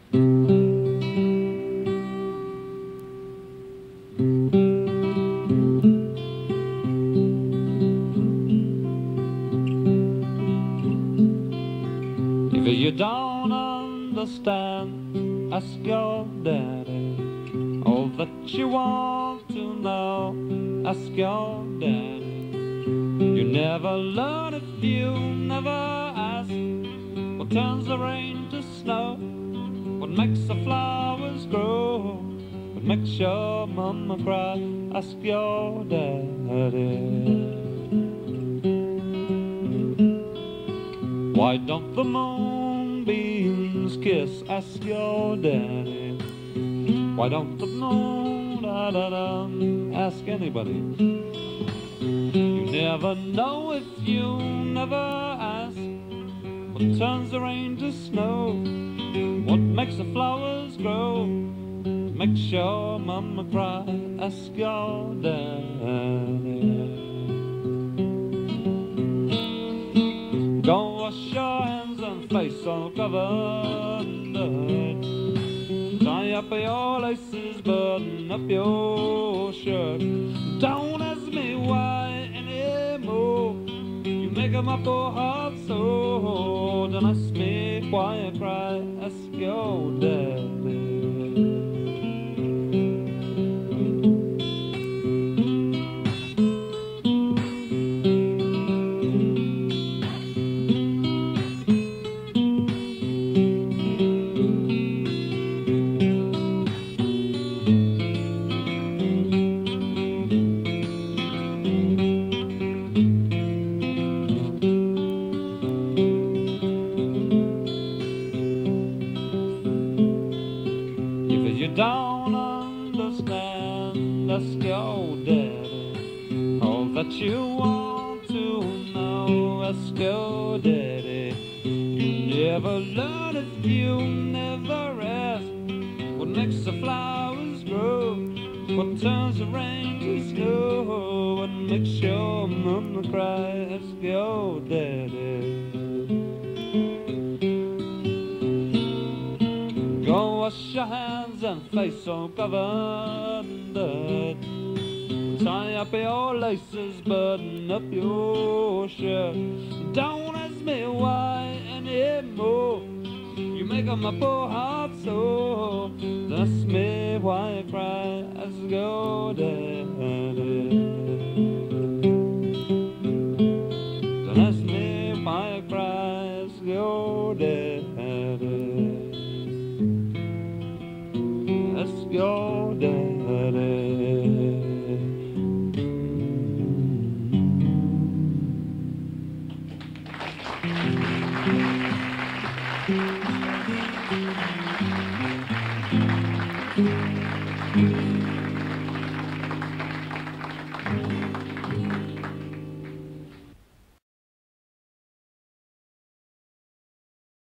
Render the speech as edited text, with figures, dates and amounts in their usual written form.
You don't understand, ask your daddy. All that you want to know, ask your daddy. You never learn if you never ask. What turns the rain to snow? What makes the flowers grow? What makes your mama cry? Ask your daddy. Why don't the moonbeams kiss? Ask your daddy. Why don't the moon ask anybody? You never know if you never ask. What turns the rain to snow? What makes the flowers grow? What makes your mama cry? Ask your daddy. Go wash your hands and face all covered in dirt. Tie up your laces, button up your shirt. Don't ask me why anymore. You make my poor heart sore. Don't ask me why I cry. Ask your daddy. Don't understand, ask your daddy. All that you want to know, ask your daddy. You never learn if you never ask. What makes the flowers grow? What turns the rain to snow? What makes your mama cry? Ask your daddy. Go wash your hands and face all covered in dirt. Tie up your laces, button up your shirt. Don't ask me why anymore. You make my poor heart sore. Don't ask me why I cry. Ask your daddy. Don't ask me why I cry. Ask your daddy. Ask your daddy.